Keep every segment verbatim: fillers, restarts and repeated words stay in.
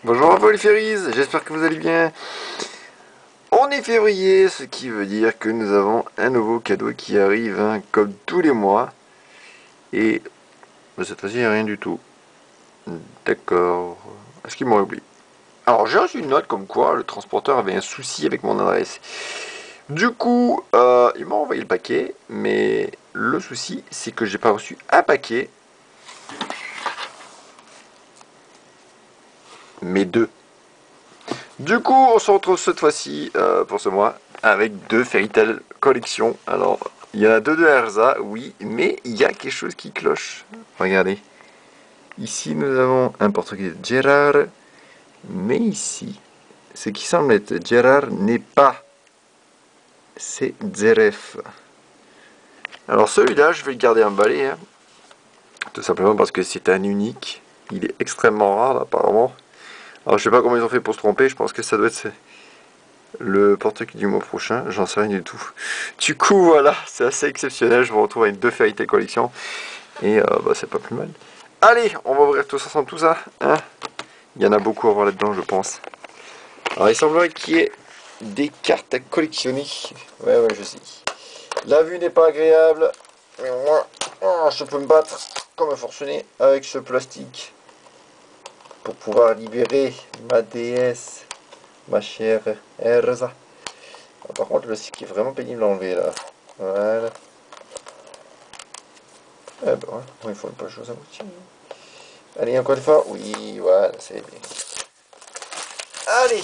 Bonjour Polyphéries, j'espère que vous allez bien. On est février, ce qui veut dire que nous avons un nouveau cadeau qui arrive, hein, comme tous les mois. Et bah, cette fois-ci, il n'y a rien du tout. D'accord. Est-ce qu'il m'aurait oublié? Alors, j'ai reçu une note comme quoi le transporteur avait un souci avec mon adresse. Du coup, euh, il m'a envoyé le paquet, mais le souci, c'est que j'ai pas reçu un paquet, mais deux. Du coup, on se retrouve cette fois-ci, euh, pour ce mois, avec deux Fairy Tail collections. Alors, il y en a deux de Erza, oui, mais il y a quelque chose qui cloche. Regardez. Ici, nous avons un portrait de Gérard, mais ici, ce qui semble être Gérard n'est pas. C'est Zeref. Alors, celui-là, je vais le garder emballé, hein, tout simplement parce que c'est un unique. Il est extrêmement rare, apparemment. Alors, je sais pas comment ils ont fait pour se tromper, je pense que ça doit être le porte-clés du mois prochain, j'en sais rien du tout. Du coup, voilà, c'est assez exceptionnel. Je me retrouve avec deux Fairy Tail collection. Et euh, bah, c'est pas plus mal. Allez, on va ouvrir tous ensemble tout ça. Hein, il y en a beaucoup à voir là-dedans, je pense. Alors, il semblerait qu'il y ait des cartes à collectionner. Ouais, ouais, je sais. La vue n'est pas agréable. Mais moi, oh, je peux me battre comme un forcené avec ce plastique pour pouvoir libérer ma déesse. Ma chère Erza. Ah, par contre, le stick est vraiment pénible à enlever là. Voilà. Eh ben, ouais. Bon, il faut une pas de chose à moitié. Allez, encore une fois. Oui, voilà, c'est bien. Allez.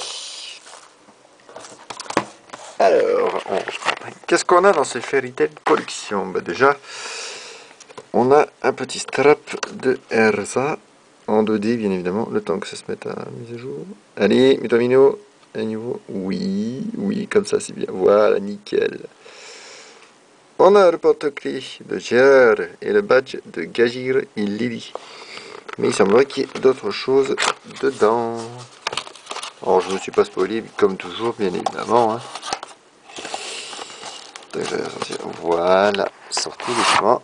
Alors, qu'est-ce qu'on a dans ces Fairy Tail collection? Bah, déjà, on a un petit strap de Erza en deux D, bien évidemment, le temps que ça se mette à mise à jour. Allez, mets-toi Mino. À niveau. Oui, oui, comme ça c'est bien. Voilà, nickel. On a le porte-clés de Gérard et le badge de Gajir et Lily. Mais il semblerait qu'il y ait d'autres choses dedans. Alors je ne me suis pas spoilé, comme toujours, bien évidemment. Hein. Voilà, sortez doucement.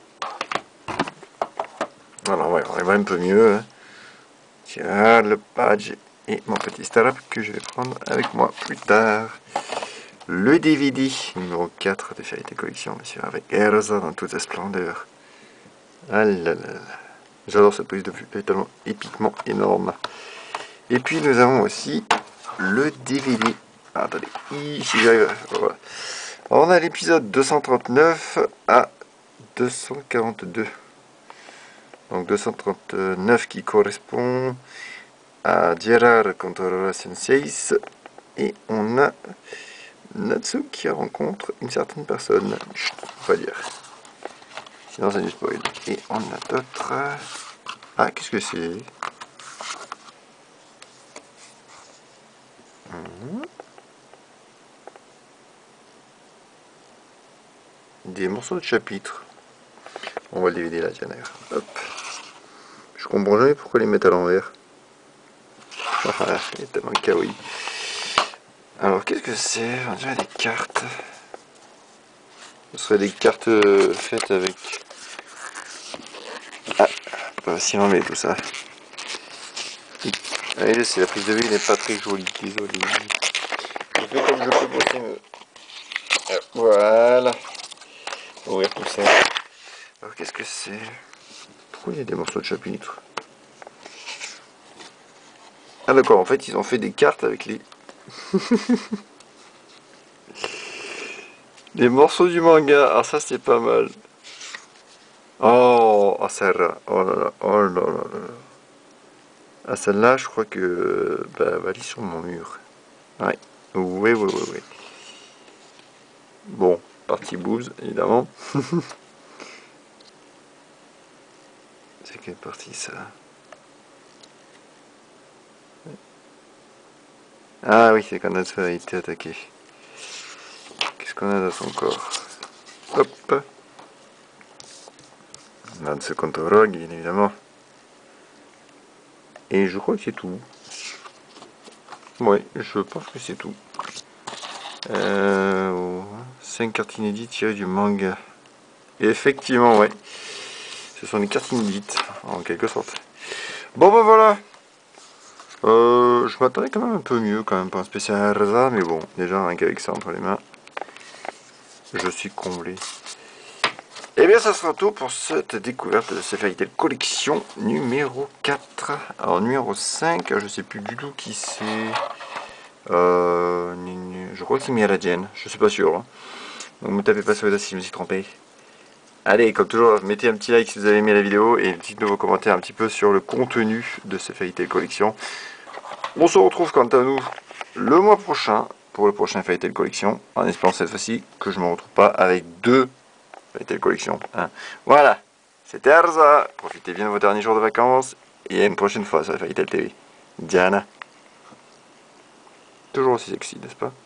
Alors ouais, on va un peu mieux. Hein. Gérard, le badge et mon petit strap que je vais prendre avec moi plus tard. Le D V D numéro quatre de Fairy Tail Collection, monsieur, avec Erza dans toute sa splendeur. Ah là là. J'adore cette prise de vue, elle est tellement épiquement énorme. Et puis nous avons aussi le D V D. Ah, attendez, ici j'arrive. Voilà. On a l'épisode deux cent trente-neuf à deux cent quarante-deux. Donc deux cent trente-neuf qui correspond à Gérard contre Aurora Sensei. Et on a Natsu qui rencontre une certaine personne. Chut, on va dire. Sinon c'est du spoil. Et on a d'autres. Ah, qu'est-ce que c'est? Mmh. Des morceaux de chapitre. On va le D V D là, tiens d'ailleurs. Hop. Je comprends jamais pourquoi les mettre à l'envers. Ah, il est tellement kawaii. Alors qu'est-ce que c'est? On dirait des cartes. Ce serait des cartes faites avec. Ah, pas si on met tout ça. Allez, c'est la prise de vue n'est pas très jolie, désolé. Je fais comme je peux bosser mieux. Voilà. Ouvrir tout ça. Alors qu'est-ce que c'est? Pourquoi il y a des morceaux de chapitre? Ah d'accord, en fait ils ont fait des cartes avec les... les morceaux du manga. Ah ça c'est pas mal. Oh, oh celle-là. Oh là là, oh là là là. Ah celle-là je crois que... Bah elle va aller sur mon mur. Ouais. Oui, oui, oui, oui. Bon, partie bouse, évidemment. C'est quelle partie ça? Ah oui, c'est quand Natsu a été attaqué. Qu'est-ce qu'on a dans son corps? Hop. Natsu contre Rogue, bien évidemment. Et je crois que c'est tout. Ouais, je pense que c'est tout. Euh, cinq cartes inédites tirées du manga. Et effectivement, ouais. Ce sont des cartes inédites, en quelque sorte. Bon ben voilà. Euh, je m'attendais quand même un peu mieux quand même pour un spécial Erza, mais bon, déjà rien qu'avec ça entre les mains, je suis comblé. Et bien ça sera tout pour cette découverte de ce Fairy Tail collection numéro quatre. Alors numéro cinq, je sais plus du tout qui c'est. Euh, je crois que c'est Mialadienne, je suis pas sûr. Hein. Donc ne me tapez pas sur les doigts si je me suis trompé. Allez, comme toujours, mettez un petit like si vous avez aimé la vidéo et dites-nous vos commentaires un petit peu sur le contenu de ce Fairy Tail collection. On se retrouve quant à nous le mois prochain pour le prochain Fairy Tail collection, en espérant cette fois-ci que je ne me retrouve pas avec deux Fairy Tail collection. Hein. Voilà, c'était Erza, profitez bien de vos derniers jours de vacances et à une prochaine fois sur Fairy Tail T V. Diana. Toujours aussi sexy, n'est-ce pas?